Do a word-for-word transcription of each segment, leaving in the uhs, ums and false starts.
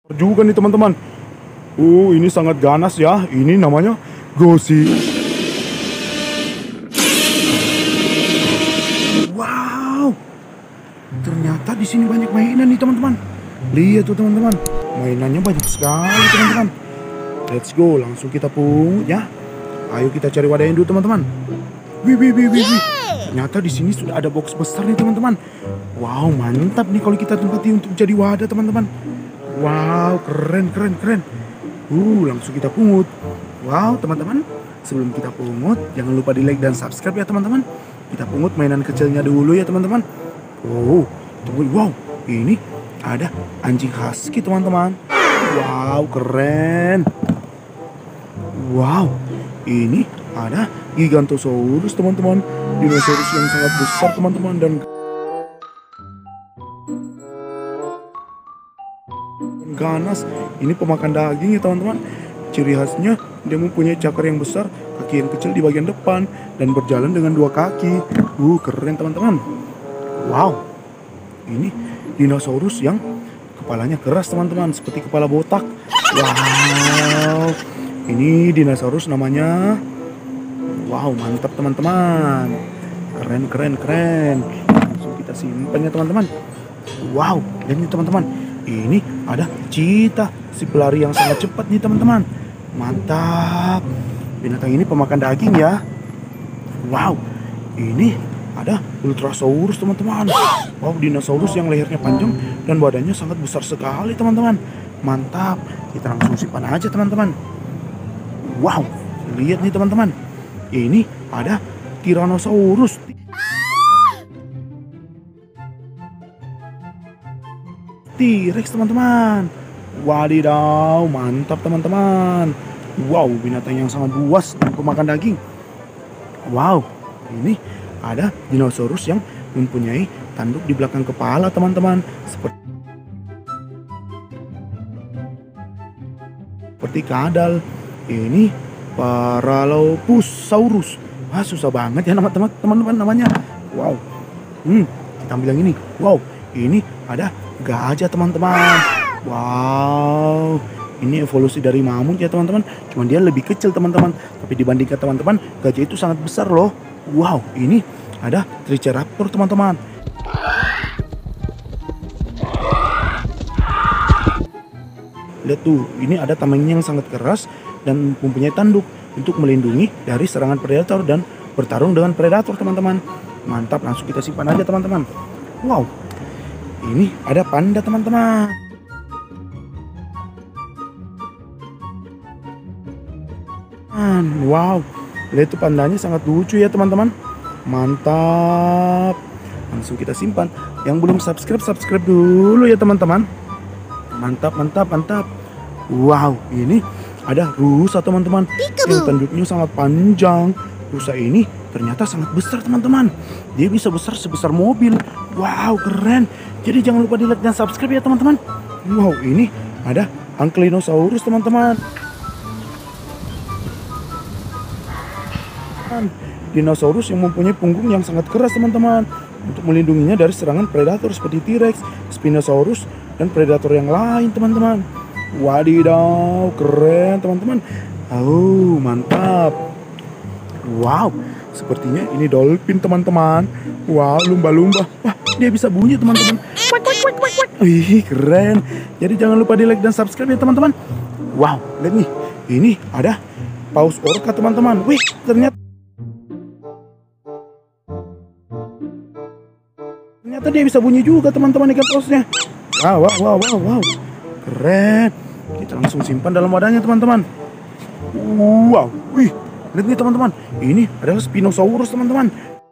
Juga nih teman-teman. Uh, ini sangat ganas ya. Ini namanya Gosi. Wow. Ternyata di sini banyak mainan nih teman-teman. Lihat tuh teman-teman. Mainannya banyak sekali teman-teman. Let's go, langsung kita pungut ya. Ayo kita cari wadahnya dulu teman-teman. Wih, wih, wih, wih, wih. Ternyata di sini sudah ada box besar nih teman-teman. Wow, mantap nih kalau kita tempati untuk jadi wadah teman-teman. Wow, keren, keren, keren. Uh, langsung kita pungut. Wow, teman-teman. Sebelum kita pungut, jangan lupa di like dan subscribe ya teman-teman. Kita pungut mainan kecilnya dulu ya teman-teman. Oh, tunggu. Wow, ini ada anjing husky teman-teman. Wow, keren. Wow, ini ada Gigantosaurus teman-teman. Dinosaurus yang sangat besar teman-teman dan ganas. Ini pemakan daging ya teman-teman. Ciri khasnya dia mempunyai cakar yang besar, kaki yang kecil di bagian depan dan berjalan dengan dua kaki. Uh, keren teman-teman. Wow, ini dinosaurus yang kepalanya keras teman-teman, seperti kepala botak. Wow, ini dinosaurus namanya. Wow, mantap teman-teman. Keren, keren, keren. Langsung kita simpan ya teman-teman. Wow, lihat nih teman-teman. Ini ada cheetah, si pelari yang sangat cepat nih teman-teman. Mantap. Binatang ini pemakan daging ya. Wow, ini ada Ultrasaurus teman-teman. Wow, dinosaurus yang lehernya panjang dan badannya sangat besar sekali teman-teman. Mantap. Kita langsung simpan aja teman-teman. Wow, lihat nih teman-teman. Ini ada Tyrannosaurus. T-Rex teman-teman. Wadidaw, mantap teman-teman. Wow, binatang yang sangat buas dan pemakan daging. Wow, ini ada dinosaurus yang mempunyai tanduk di belakang kepala teman-teman. Seperti seperti kadal. Ini Paralopusaurus. Wah, susah banget ya nama teman-teman namanya. Wow. Hmm, kita ambil yang ini. Wow, ini ada gajah teman-teman. Wow. Ini evolusi dari mamut ya teman-teman. Cuman dia lebih kecil teman-teman. Tapi dibandingkan teman-teman, gajah itu sangat besar loh. Wow, ini ada Triceratops teman-teman. Lihat tuh, ini ada tamengnya yang sangat keras dan mempunyai tanduk untuk melindungi dari serangan predator dan bertarung dengan predator teman-teman. Mantap, langsung kita simpan aja teman-teman. Wow, ini ada panda teman-teman. Wow, lihat tuh pandanya sangat lucu ya teman-teman. Mantap, langsung kita simpan. Yang belum subscribe, subscribe dulu ya teman-teman. Mantap, mantap, mantap. Wow, ini ada rusa teman-teman yang tanduknya sangat panjang. Rusa ini ternyata sangat besar teman-teman. Dia bisa besar sebesar mobil. Wow, keren. Jadi jangan lupa di like dan subscribe ya teman-teman. Wow, ini ada Ankylosaurus teman-teman. Dinosaurus yang mempunyai punggung yang sangat keras teman-teman, untuk melindunginya dari serangan predator seperti T-Rex, Spinosaurus, dan predator yang lain teman-teman. Wadidaw, keren teman-teman. Oh, mantap. Wow, sepertinya ini dolphin teman-teman. Wow, lumba-lumba. Wah, dia bisa bunyi teman-teman. Wih, keren. Jadi jangan lupa di like dan subscribe ya teman-teman. Wow, lihat nih. Ini ada paus orca teman-teman. Wih, ternyata Ternyata dia bisa bunyi juga teman-teman ikan pausnya. Wow, wow, wow, wow, wow. Keren. Kita langsung simpan dalam wadahnya teman-teman. Wow, wih, lihat nih teman-teman. Ini adalah Spinosaurus teman-teman.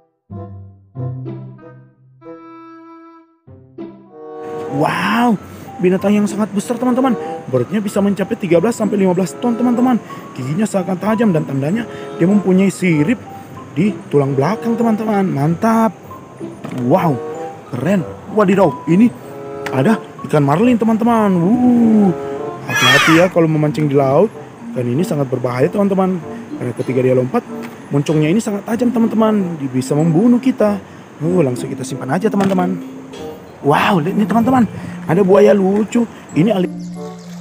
Wow, binatang yang sangat besar teman-teman. Beratnya bisa mencapai tiga belas sampai lima belas ton teman-teman. Giginya sangat tajam dan tandanya dia mempunyai sirip di tulang belakang teman-teman. Mantap. Wow, keren. Wadidaw, ini ada ikan marlin teman-teman. Uh, hati-hati ya kalau memancing di laut. Dan ini sangat berbahaya teman-teman. Karena ketika dia lompat, moncongnya ini sangat tajam teman-teman. Dia bisa membunuh kita. Uh, langsung kita simpan aja teman-teman. Wow, lihat nih teman-teman. Ada buaya lucu. Ini ali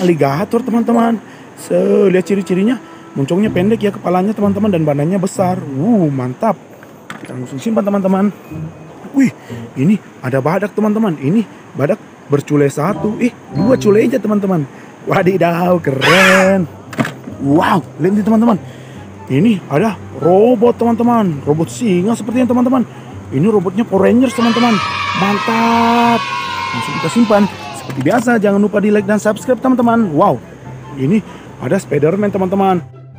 aligator teman-teman. Se lihat ciri-cirinya, moncongnya pendek ya kepalanya teman-teman, dan badannya besar. Uh, mantap. Kita langsung simpan teman-teman. Wih, ini ada badak teman-teman. Ini badak bercule satu, eh dua culenya teman-teman. Wadidaw, keren. Wow, lihat nih teman-teman. Ini ada robot teman-teman, robot singa sepertinya teman-teman. Ini robotnya Power Rangers teman-teman. Mantap. Langsung kita simpan. Seperti biasa, jangan lupa di like dan subscribe teman-teman. Wow, ini ada Spider-Man teman-teman.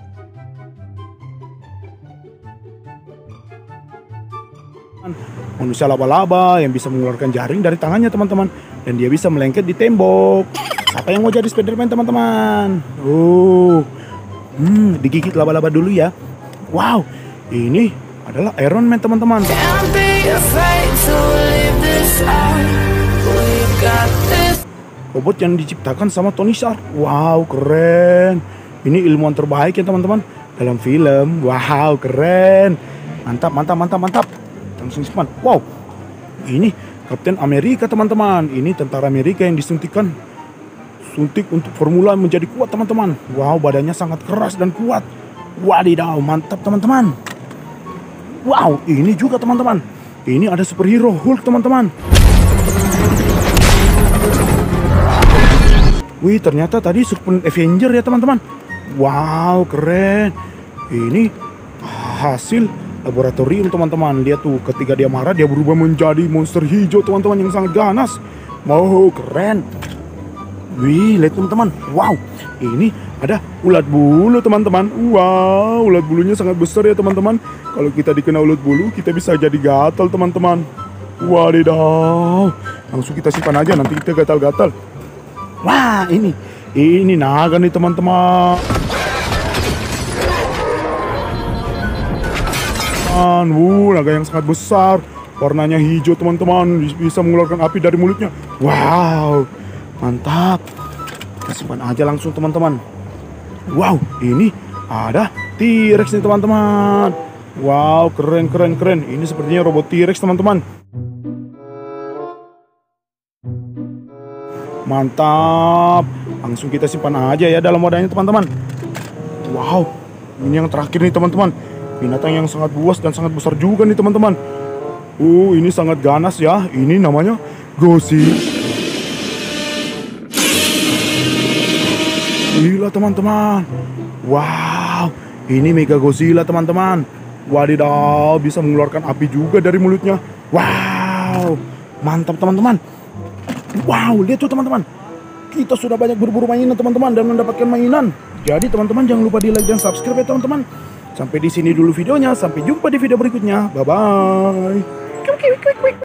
Manusia laba-laba yang bisa mengeluarkan jaring dari tangannya teman-teman, dan dia bisa melengket di tembok. Siapa yang mau jadi Spider-Man teman-teman? Oh, hmm, digigit laba-laba dulu ya. Wow, ini adalah Iron Man teman-teman. Robot yang diciptakan sama Tony Stark. Wow, keren. Ini ilmuwan terbaik ya teman-teman dalam film. Wow, keren. Mantap, mantap, mantap, mantap. Langsung simpan. Wow, ini Kapten Amerika teman-teman. Ini tentara Amerika yang disuntikan suntik untuk formula menjadi kuat teman-teman. Wow, badannya sangat keras dan kuat. Wadidaw, mantap teman-teman. Wow, ini juga teman-teman. Ini ada superhero Hulk teman-teman. Wih, ternyata tadi Super Avenger ya teman-teman. Wow, keren. Ini hasil laboratorium teman-teman. Lihat tuh, ketika dia marah dia berubah menjadi monster hijau teman-teman yang sangat ganas. Wow, keren. Wih, lihat teman-teman. Wow, ini ada ulat bulu teman-teman. Wow, ulat bulunya sangat besar ya teman-teman. Kalau kita dikena ulat bulu, kita bisa jadi gatal teman-teman. Wadidaw. Langsung kita simpan aja, nanti kita gatal-gatal. Wah, ini ini naga nih teman-teman. Wuh, naga yang sangat besar. Warnanya hijau teman-teman. Bisa mengeluarkan api dari mulutnya. Wow, mantap. Kita simpan aja langsung teman-teman. Wow, ini ada T-Rex nih teman-teman. Wow, keren keren keren. Ini sepertinya robot T-Rex teman-teman. Mantap. Langsung kita simpan aja ya dalam wadahnya teman-teman. Wow, ini yang terakhir nih teman-teman. Binatang yang sangat buas dan sangat besar juga nih teman-teman. Uh, ini sangat ganas ya. Ini namanya Godzilla. Gila teman-teman. Wow, ini Mega Godzilla teman-teman. Wadidaw, bisa mengeluarkan api juga dari mulutnya. Wow, mantap teman-teman. Wow, lihat tuh teman-teman. Kita sudah banyak berburu mainan teman-teman dan mendapatkan mainan. Jadi teman-teman jangan lupa di like dan subscribe ya teman-teman. Sampai di sini dulu videonya. Sampai jumpa di video berikutnya. Bye bye.